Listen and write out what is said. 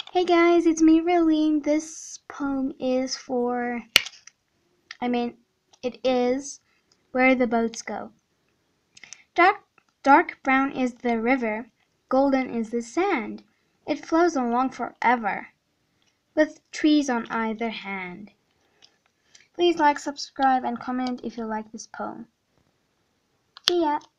Hey guys, it's me, Raylene. This poem is it is Where the Boats Go. Dark brown is the river, golden is the sand. It flows along forever, with trees on either hand. Please like, subscribe, and comment if you like this poem. See ya!